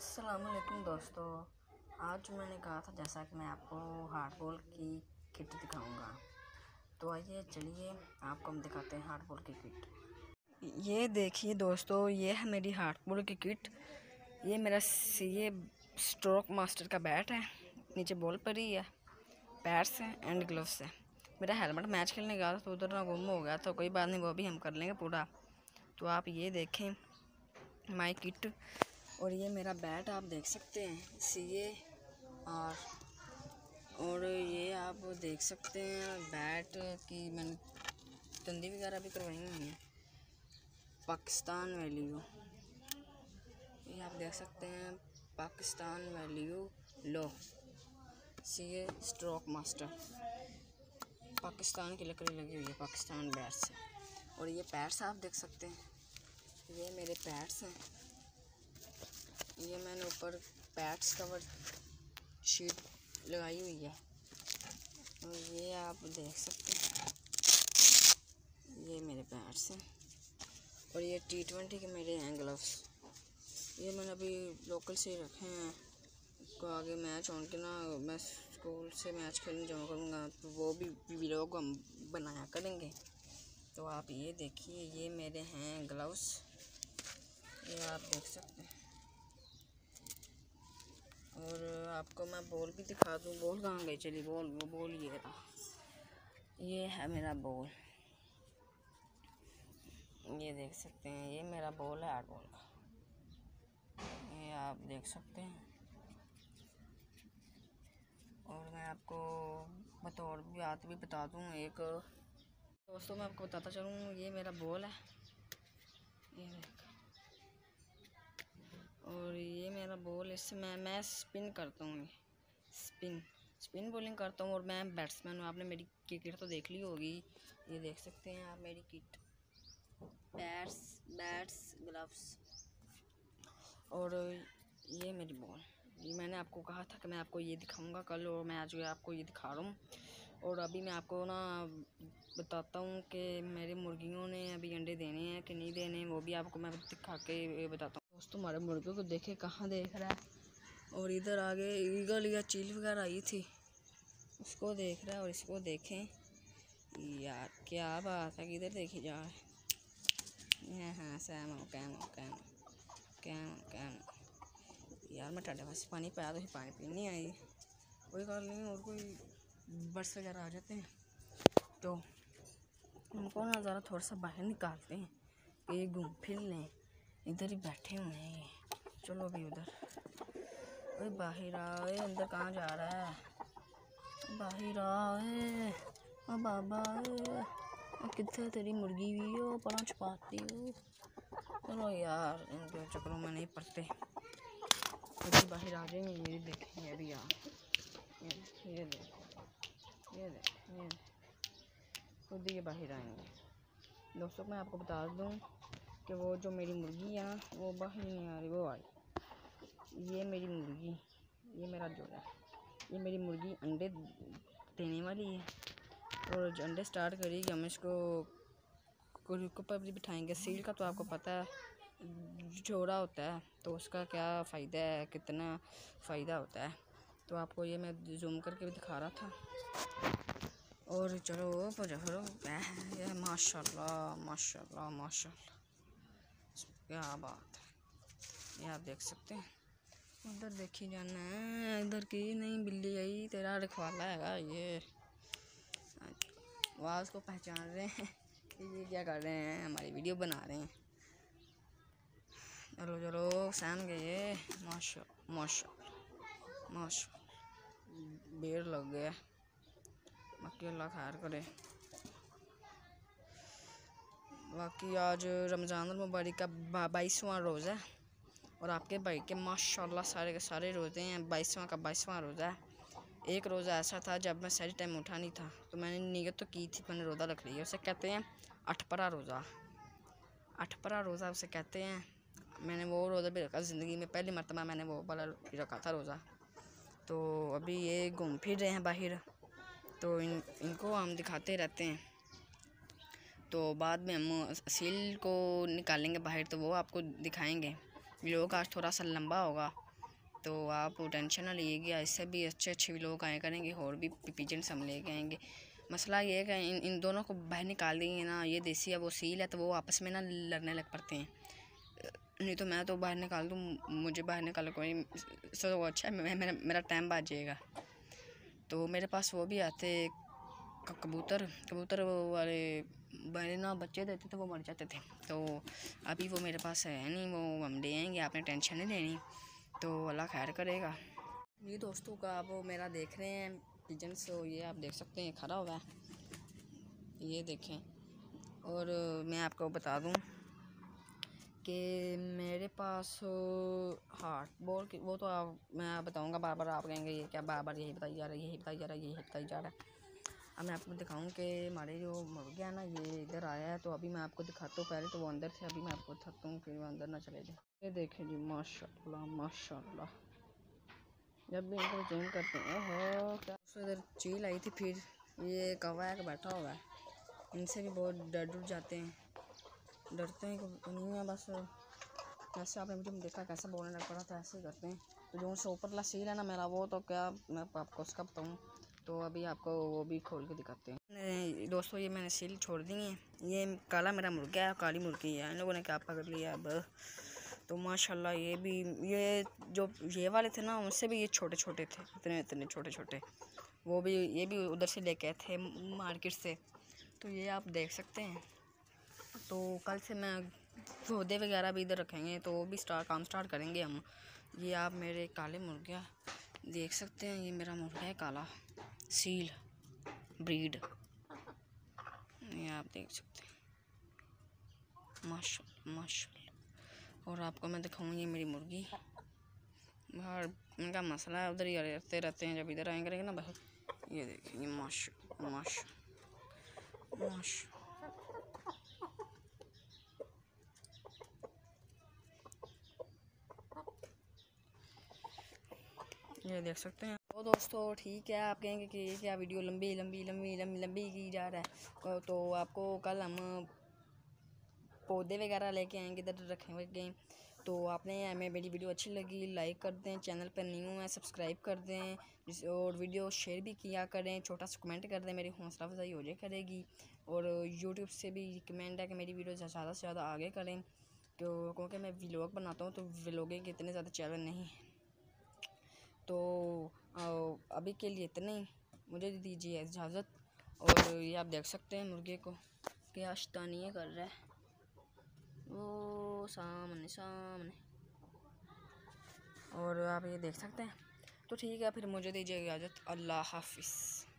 अस्सलामुअलैकुम दोस्तों, आज मैंने कहा था जैसा कि मैं आपको हार्डबॉल की किट दिखाऊंगा। तो आइए चलिए आपको हम दिखाते हैं हार्डबॉल की किट। ये देखिए दोस्तों, ये है मेरी हार्डबॉल की किट। ये मेरा ये स्ट्रोक मास्टर का बैट है, नीचे बॉल पड़ी है, पैड्स हैं एंड ग्लव्स है। मेरा हेलमेट मैच खेलने गया था तो उधर ना गुम हो गया, तो कोई बात नहीं, वो भी हम कर लेंगे पूरा। तो आप ये देखें माई किट, और ये मेरा बैट आप देख सकते हैं सीए और ये आप देख सकते हैं बैट की मैंने तंदी वगैरह भी करवाई हुई है। पाकिस्तान वैल्यू, ये आप देख सकते हैं, Pakistan value low CA stroke master, Pakistan की लकड़ी लगी हुई है पाकिस्तान बैट से। और ये पैड्स आप देख सकते हैं, ये मेरे पैड्स हैं। ये मैंने ऊपर पैड्स कवर शीट लगाई हुई है, और ये आप देख सकते हैं, ये मेरे पैड्स हैं। और ये T20 के मेरे हैं ग्लव्स, ये मैंने अभी लोकल से रखे हैं। को आगे मैच होने के ना, मैं स्कूल से मैच खेलने जमा करूँगा तो वो भी व्लॉग हम बनाया करेंगे। तो आप ये देखिए, ये मेरे हैं ग्लव्स, ये आप देख सकते हैं। और आपको मैं बॉल भी दिखा दूँ। बॉल कहाँ गई? चलिए बॉल, वो बॉल ये रहा, ये है मेरा बॉल, ये देख सकते हैं, ये मेरा बॉल है हार्ड बॉल का, ये आप देख सकते हैं। और मैं आपको बतौर भी बात भी बता दूँ एक दोस्तों, मैं आपको बताता चलूँ, ये मेरा बॉल है, ये देख, और ये मेरा बॉल, इससे मैं स्पिन करता हूँ, स्पिन बॉलिंग करता हूँ। और मैं बैट्समैन हूँ। आपने मेरी किट तो देख ली होगी, ये देख सकते हैं आप मेरी किट, बैट्स ग्लव्स, और ये मेरी बॉल। ये मैंने आपको कहा था कि मैं आपको ये दिखाऊंगा कल, और मैं आज आपको ये दिखा रहा हूँ। और अभी मैं आपको ना बताता हूँ कि मेरी मुर्गियों ने अभी अंडे देने हैं कि नहीं देने, वो भी आपको मैं दिखा के बताता हूँ। दोस्तों हमारे मुर्गियों को देखे कहाँ देख रहा है, और इधर आगे ईगल या चील वगैरह आई थी, उसको देख रहा है। और इसको देखें यार, क्या बात है, किधर देखी जा रहा है। हाँ कैम यार, मैं टाटे पास पानी पाया तो पानी पीनी आई, कोई गल नहीं। और कोई बर्ड्स वगैरह आ जाते हैं तो उनको ना ज़रा थोड़ा सा बाहर निकालते हैं कि ये घूम फिर लें। इधर ही बैठे हुए हैं, चलो अभी उधर, अरे बाहर आओ, अंदर कहाँ जा रहा है, बाहर आओ, ओ बाबा, कितने तेरी मुर्गी भी हो, पर छुपाती हो। चलो यार, इनके चक्करों में नहीं पड़ते, अभी बाहर आ जाएंगे। ये देखेंगे अभी यार, ये खुद ये बाहर आएंगे। दोस्तों मैं आपको बता दूं कि वो जो मेरी मुर्गी है वो बाहर नहीं आ रही, वो आई, ये मेरी मुर्गी, ये मेरा जोड़ा, ये मेरी मुर्गी अंडे देने वाली है। और जो अंडे स्टार्ट करेगी हम इसको ऊपर भी बिठाएंगे। सील का तो आपको पता है, जोड़ा होता है तो उसका क्या फ़ायदा है, कितना फ़ायदा होता है, तो आपको ये मैं जूम करके भी दिखा रहा था। और चलो ये माशाल्लाह क्या बात है, ये आप देख सकते हैं। उधर देखी जाना है, इधर की नहीं, बिल्ली आई, तेरा रखवाला है ये, आवाज़ को पहचान रहे हैं कि ये क्या कर रहे हैं, हमारी वीडियो बना रहे हैं। चलो सहन गए, माशा बेर लग गया, बाकी अल्लाह खैर करे। बाकी आज रमज़ान मुबारक का 22वां रोज़ा है, और आपके भाई के माशाल्लाह सारे के सारे रोज़े हैं। 22वां रोज़ा है। एक रोज़ा ऐसा था जब मैं सारी टाइम उठा नहीं था, तो मैंने नीयत तो की थी, मैंने रोज़ा रख लिया। उसे कहते हैं अठपरा रोज़ा उसे कहते हैं। मैंने वो रोज़ा भी रखा, ज़िंदगी में पहली मरतबा मैंने वो वाला रखा था रोज़ा। तो अभी ये घूम फिर रहे हैं बाहर, तो इनको हम दिखाते रहते हैं। तो बाद में हम सील को निकालेंगे बाहर, तो वो आपको दिखाएंगे। व्लॉग आज थोड़ा सा लंबा होगा, तो आप टेंशन ना लीजिएगा, इससे भी अच्छे व्लॉग आया करेंगे और भी पिजन्स हम लेके आएंगे। मसला ये है कि इन दोनों को बाहर निकाल देंगे ना, ये देसी है वो सील है, तो वो आपस में ना लड़ने लग पड़ते हैं। नहीं तो मैं तो बाहर निकाल दूँ, मुझे बाहर निकाल कोई सो अच्छा है, मेरा टाइम बच जाएगा। तो मेरे पास वो भी आते कबूतर वाले पहले ना बच्चे देते थे, वो मर जाते थे। तो अभी वो मेरे पास है नहीं, वो हम ले आएंगे, आपने टेंशन नहीं लेनी। तो अल्लाह खैर करेगा। ये दोस्तों का आप मेरा देख रहे हैं पिजन्स, तो ये आप देख सकते हैं खड़ा हुआ है, ये देखें। और मैं आपको बता दूं कि मेरे पास हार्ट बॉल की वो तो मैं बताऊंगा, बार आप कहेंगे ये क्या बार यही बताई जा रहा है, यही बताई जा रहा है। अब मैं आपको दिखाऊं कि हमारे जो मुर्गियाँ ना ये इधर आया है, तो अभी मैं आपको दिखाता हूँ। पहले तो वो अंदर थे, अभी मैं आपको दिखाता हूँ कि वो अंदर ना चले जाए। ये देखें जी, माशाल्लाह जब भी इनको जूम करते हैं। ओहो, क्या इधर चील आई थी, फिर ये कौवा है बैठा हुआ है, इनसे भी बहुत डर जाते हैं, डरते हैं तो नहीं है। बस जैसे आपने मुझे देखा कैसे बोलने लग पड़ा था, ऐसे ही करते हैं। तो जो से ऊपर सील है ना मेरा, वो तो क्या मैं आपको उसका बताऊँ, तो अभी आपको वो भी खोल के दिखाते हैं। दोस्तों ये मैंने सील छोड़ दी है, ये काला मेरा मुर्गा है, काली मुर्गी है, इन लोगों ने क्या पकड़ लिया अब। तो माशाल्लाह ये जो ये वाले थे ना, उनसे भी ये छोटे छोटे थे, इतने छोटे। वो भी ये भी उधर से लेके आए थे मार्केट से। तो ये आप देख सकते हैं। तो कल से मैं पौधे वगैरह भी इधर रखेंगे, तो वो भी काम स्टार्ट करेंगे हम। ये आप मेरे काले मुर्गियाँ देख सकते हैं, ये मेरा मुर्गा है काला सील ब्रीड, ये आप देख सकते हैं माशाल्लाह। और आपको मैं दिखाऊँ ये मेरी मुर्गी बाहर, इनका मसला है उधर ही रहते हैं, जब इधर आएंगे रहेंगे ना बाहर। ये देखिए ये माशाल्लाह ये देख सकते हैं। तो दोस्तों ठीक है, आप कहेंगे कि ये क्या वीडियो लंबी की जा रहा है, तो आपको कल हम पौधे वगैरह लेके आएंगे, इधर रखेंगे। तो आपने हमें मेरी वीडियो अच्छी लगी लाइक कर दें, चैनल पर न्यू है सब्सक्राइब कर दें, और वीडियो शेयर भी किया करें, छोटा सा कमेंट कर दें, मेरी हौसला अफजाई हो जाए करेगी। और यूट्यूब से भी रिकमेंड है कि मेरी वीडियो ज़्यादा से ज़्यादा आगे करें, क्योंकि मैं व्लॉग बनाता हूँ, तो व्लॉगिंग के इतने ज़्यादा चैनल नहीं। तो अभी के लिए इतना ही, मुझे दीजिए इजाज़त। और ये आप देख सकते हैं मुर्गे को क्या शैतानियाँ कर रहा है, वो सामने। और आप ये देख सकते हैं। तो ठीक है, फिर मुझे दीजिए इजाज़त, अल्लाह हाफिज़।